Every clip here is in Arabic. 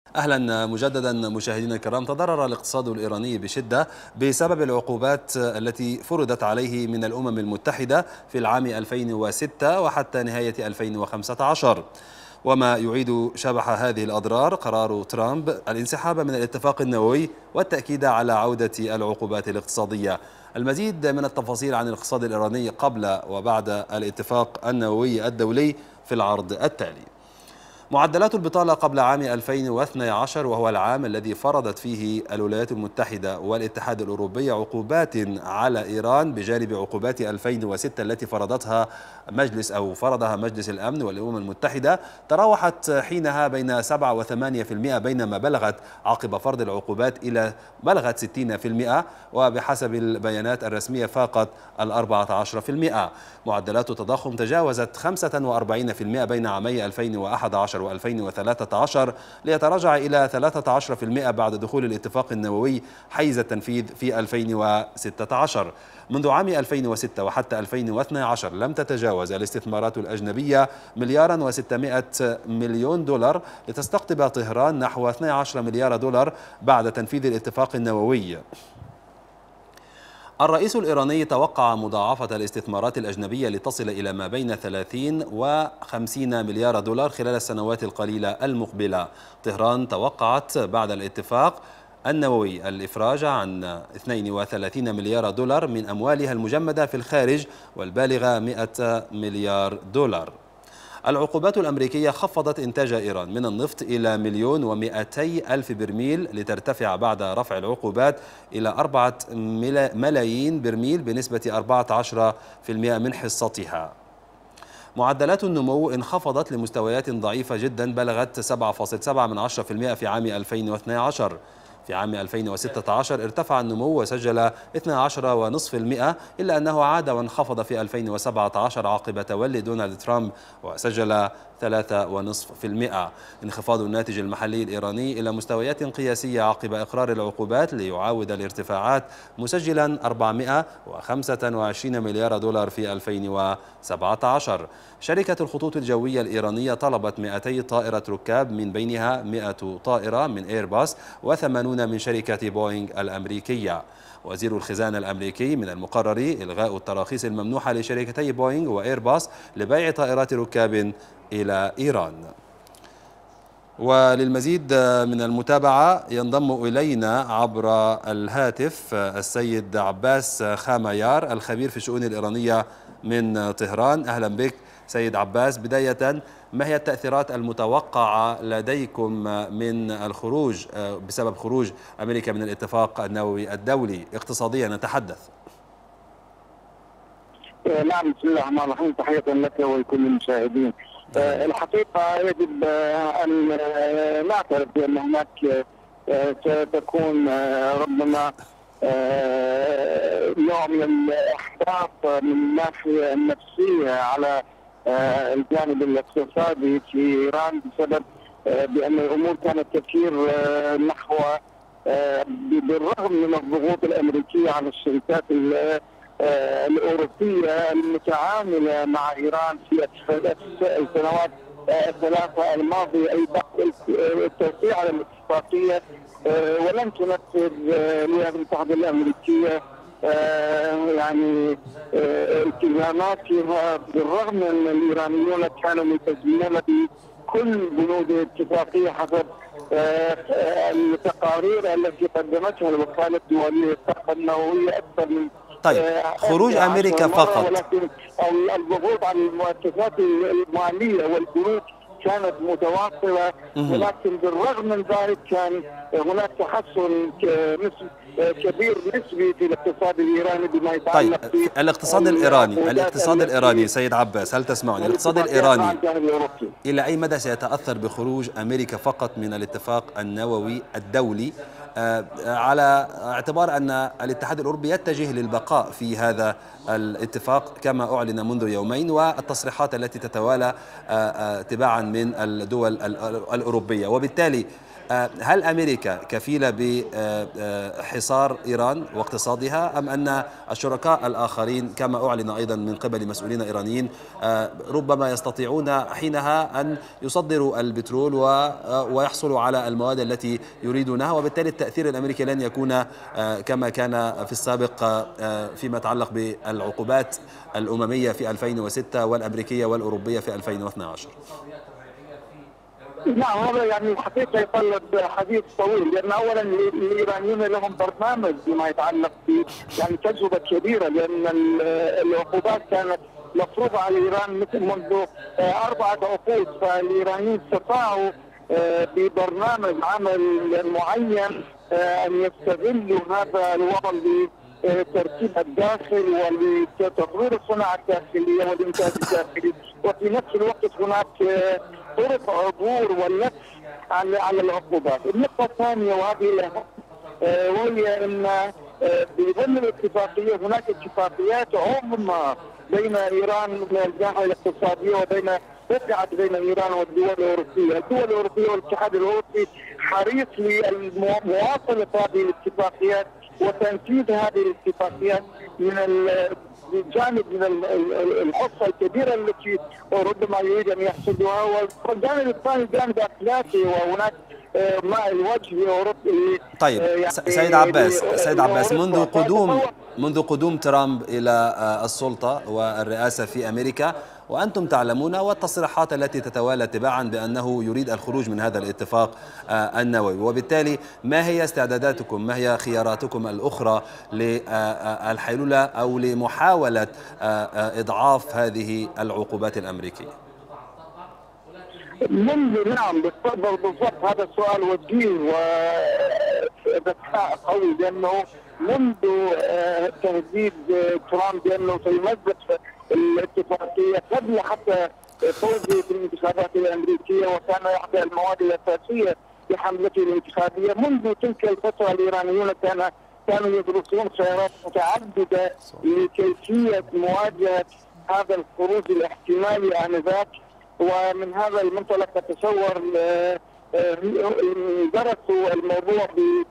أهلا مجددا مشاهدينا الكرام. تضرر الاقتصاد الإيراني بشدة بسبب العقوبات التي فرضت عليه من الأمم المتحدة في العام 2006 وحتى نهاية 2015. وما يعيد شبح هذه الأضرار قرار ترامب الانسحاب من الاتفاق النووي والتأكيد على عودة العقوبات الاقتصادية. المزيد من التفاصيل عن الاقتصاد الإيراني قبل وبعد الاتفاق النووي الدولي في العرض التالي. معدلات البطالة قبل عام 2012 وهو العام الذي فرضت فيه الولايات المتحدة والاتحاد الأوروبي عقوبات على إيران بجانب عقوبات 2006 التي فرضها مجلس الأمن والأمم المتحدة، تراوحت حينها بين 7 و8%، بينما بلغت عقب فرض العقوبات بلغت 60%، وبحسب البيانات الرسمية فاقت 14%. معدلات التضخم تجاوزت 45% بين عامي 2011 و2013 ليتراجع إلى 13% بعد دخول الاتفاق النووي حيز التنفيذ في 2016. منذ عام 2006 وحتى 2012 لم تتجاوز الاستثمارات الأجنبية $1,600,000,000 لتستقطب طهران نحو 12 مليار دولار بعد تنفيذ الاتفاق النووي. الرئيس الإيراني توقع مضاعفة الاستثمارات الأجنبية لتصل إلى ما بين 30 و50 مليار دولار خلال السنوات القليلة المقبلة. طهران توقعت بعد الاتفاق النووي الإفراج عن 32 مليار دولار من أموالها المجمدة في الخارج والبالغة 100 مليار دولار. العقوبات الأمريكية خفضت إنتاج إيران من النفط إلى 1,200,000 برميل، لترتفع بعد رفع العقوبات إلى 4 ملايين برميل بنسبة 14% من حصتها. معدلات النمو انخفضت لمستويات ضعيفة جدا بلغت 7.7% في عام 2012. في عام 2016 ارتفع النمو وسجل 12.5%، إلا أنه عاد وانخفض في 2017 عقب تولي دونالد ترامب وسجل 3.5%. انخفاض الناتج المحلي الإيراني إلى مستويات قياسية عقب إقرار العقوبات ليعاود الارتفاعات، مسجلا 425 مليار دولار في 2017. شركة الخطوط الجوية الإيرانية طلبت 200 طائرة ركاب، من بينها 100 طائرة من إيرباص و80 من شركة بوينغ الأمريكية. وزير الخزانة الأمريكي من المقرر إلغاء التراخيص الممنوحة لشركتي بوينغ وإيرباص لبيع طائرات ركاب إلى إيران. وللمزيد من المتابعة ينضم إلينا عبر الهاتف السيد عباس خاميار، الخبير في الشؤون الإيرانية من طهران. أهلا بك سيد عباس. بداية، ما هي التأثيرات المتوقعة لديكم من الخروج بسبب خروج أمريكا من الاتفاق النووي الدولي؟ اقتصاديا نتحدث. نعم، بسم الله الرحمن الرحيم. تحية لك ولكل المشاهدين. الحقيقة يجب أن نعترف بأن هناك ستكون ربما نوع من الإحباط من الناحية النفسية على الجانب الاقتصادي في إيران، بسبب بأن الأمور كانت تسير نحو بالرغم من الضغوط الأمريكية على الشركات الأوروبية المتعاملة مع إيران في السنوات الثلاثة الماضية، أي بعد التوقيع على الاتفاقية، ولم تنفذ الولايات المتحدة الأمريكية يعني التزاماتها، بالرغم من أن الإيرانيون كانوا ملتزمين بكل بنود الاتفاقية حسب التقارير التي قدمتها الوكالة الدولية للطاقة النووية أكثر من خروج أمريكا فقط، ولكن الضغوط على المؤسسات المالية والبنوك كانت متواصلة، ولكن بالرغم من ذلك كان هناك تحسن كبير نسبي في الاقتصاد الإيراني بما يتعلق الاقتصاد الإيراني سيد عباس، هل تسمعني؟ الاقتصاد الإيراني إلى أي مدى سيتأثر بخروج أمريكا فقط من الاتفاق النووي الدولي، على اعتبار أن الاتحاد الأوروبي يتجه للبقاء في هذا الاتفاق كما أعلن منذ يومين، والتصريحات التي تتوالى تباعا من الدول الأوروبية؟ وبالتالي هل أمريكا كفيلة بحصار إيران واقتصادها، أم أن الشركاء الآخرين كما أعلن أيضا من قبل مسؤولين إيرانيين ربما يستطيعون حينها أن يصدروا البترول ويحصلوا على المواد التي يريدونها، وبالتالي التأثير الأمريكي لن يكون كما كان في السابق فيما يتعلق بالعقوبات الأممية في 2006 والأمريكية والأوروبية في 2012؟ نعم، هذا يعني الحقيقة يطلب حديث طويل، لأن أولا الإيرانيين لهم برنامج فيما يتعلق ب يعني تجربة كبيرة، لأن العقوبات كانت مفروضة على إيران منذ 4 عقود، فالإيرانيين استطاعوا ببرنامج عمل معين أن يستغلوا هذا الوضع لترتيب الداخل ولتطوير الصناعة الداخلية والإنتاج الداخلي، وفي نفس الوقت هناك طرق عبور واللبس على العقوبات. النقطة الثانية وهذه الأهم وهي أن بضمن الاتفاقية هناك اتفاقيات عظمى بين إيران من الناحية الاقتصادية وقعت بين إيران والدول الأوروبية. الدول الأوروبية والاتحاد الأوروبي حريص لمواصلة هذه الاتفاقيات وتنفيذ هذه الاتفاقيات من الجانب من الحصة الكبيرة التي ربما يريد أن يحصدها، والجانب الثاني جانب أخلاقي، وهناك ماء الوجه لأوروبا. طيب يعني سيد عباس منذ قدوم ترامب إلى السلطة والرئاسة في أمريكا، وأنتم تعلمون والتصريحات التي تتوالى تباعا بأنه يريد الخروج من هذا الاتفاق النووي، وبالتالي ما هي استعداداتكم، ما هي خياراتكم الأخرى للحيلولة أو لمحاولة إضعاف هذه العقوبات الأمريكية؟ نعم بالضبط، هذا السؤال وجيه وذكاء قوي، لأنه منذ تهديد ترامب بأنه سيمزق الاتفاقية قبل حتى فوزه في الانتخابات الأمريكية، وكان إحدى المواد الأساسية في حملته الانتخابية. منذ تلك الفترة الإيرانيون كانوا يدرسون خيارات متعددة لكيفية مواجهة هذا الخروج الاحتمالي آنذاك، ومن هذا المنطلق أتصور درسوا الموضوع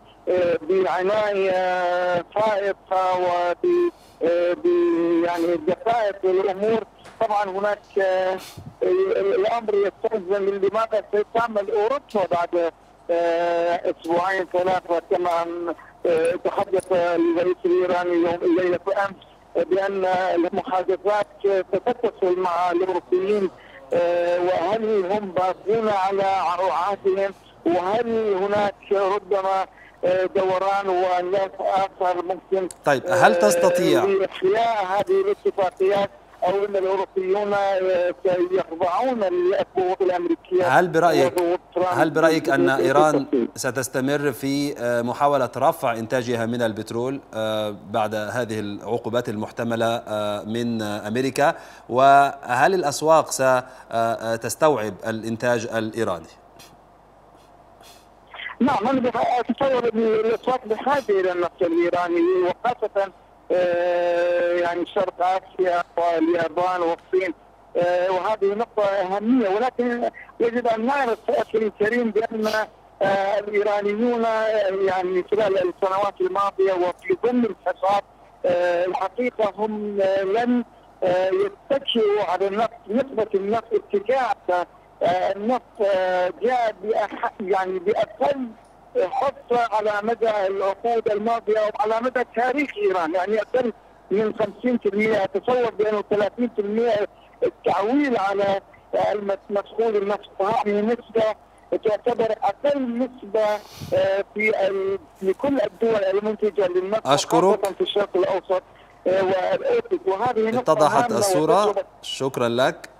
بعناية فائقة يعني دقائق الأمور. طبعا هناك الأمر يستلزم لماذا ستعمل أوروبا بعد 2 3 كما تحدث الرئيس الإيراني الليلة أمس بأن المحادثات ستتصل مع الأوروبيين، وهل هم باقون على عهدهم، وهل هناك ربما دوران وناس آخر ممكن طيب هل تستطيع إحياء هذه الاتفاقيات، أو أن الأوروبيون سيخضعون للضغوط الأمريكية؟ هل برأيك أن إيران ستستمر في محاولة رفع إنتاجها من البترول بعد هذه العقوبات المحتملة من أمريكا؟ وهل الأسواق ستستوعب الإنتاج الإيراني؟ نعم، أنا أتصور أن الأسواق بحاجة إلى النفط الإيراني، وخاصة يعني شرق آسيا واليابان والصين، وهذه نقطة أهمية. ولكن يجب أن نعرف أخي الكريم بأن الإيرانيون يعني خلال السنوات الماضية وفي ضمن الحصار الحقيقة هم لن يتكئوا على النفط. نسبة النفط اتكاء النفط جاء يعني بأقل حصة على مدى العقود الماضية وعلى مدى تاريخ إيران، يعني أقل من 50%. أتصور بأنه 30% التعويل على مدخول النفط، هذه نسبة تعتبر أقل نسبة في كل الدول المنتجة للنفط، خاصة في الشرق الأوسط والأوروبي. وهذه نقطة اتضحت الصورة، شكرا لك.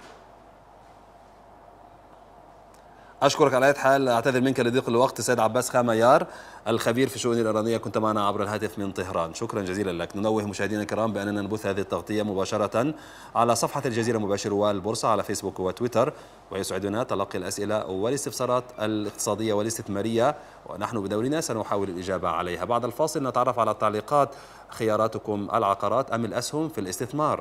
أشكرك على أي حال، أعتذر منك لضيق الوقت. سيد عباس خاميار الخبير في الشؤون الإيرانية، كنت معنا عبر الهاتف من طهران، شكرا جزيلا لك. ننوه مشاهدينا الكرام بأننا نبث هذه التغطية مباشرة على صفحة الجزيرة مباشر والبورصة على فيسبوك وتويتر، ويسعدنا تلقي الأسئلة والاستفسارات الاقتصادية والاستثمارية، ونحن بدورنا سنحاول الإجابة عليها. بعد الفاصل نتعرف على التعليقات، خياراتكم العقارات أم الأسهم في الاستثمار؟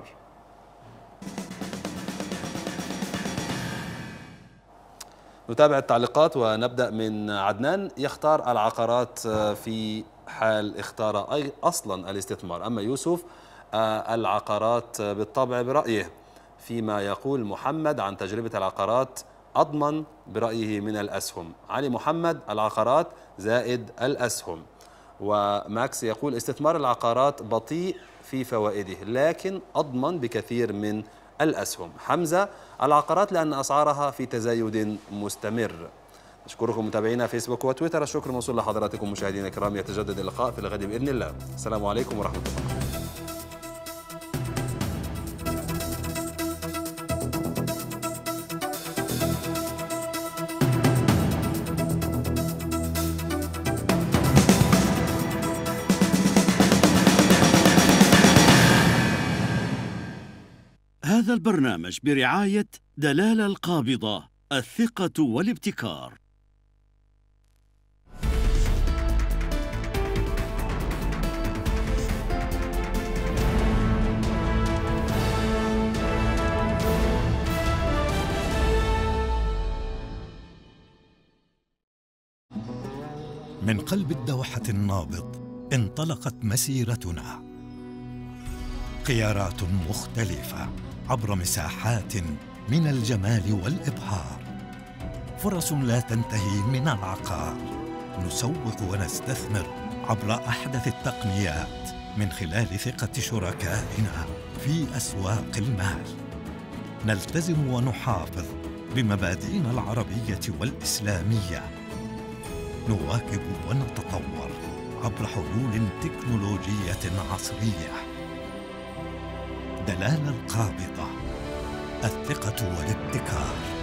نتابع التعليقات ونبدأ من عدنان. يختار العقارات في حال اختار أصلا الاستثمار. أما يوسف العقارات بالطبع برأيه. فيما يقول محمد عن تجربة العقارات أضمن برأيه من الأسهم. علي محمد العقارات زائد الأسهم. وماكس يقول استثمار العقارات بطيء في فوائده لكن أضمن بكثير من الأسهم. حمزة العقارات لأن أسعارها في تزايد مستمر. أشكركم متابعينا فيسبوك وتويتر. الشكر موصول لحضراتكم مشاهدينا الكرام. يتجدد اللقاء في الغد بإذن الله. السلام عليكم ورحمة الله. هذا البرنامج برعاية دلال القابضة، الثقة والابتكار. من قلب الدوحة النابض انطلقت مسيرتنا، خيارات مختلفة عبر مساحات من الجمال والإبهار، فرص لا تنتهي من العقار. نسوق ونستثمر عبر أحدث التقنيات من خلال ثقة شركائنا في أسواق المال. نلتزم ونحافظ بمبادئنا العربية والإسلامية. نواكب ونتطور عبر حلول تكنولوجية عصرية. دلال القابضة، الثقة والابتكار.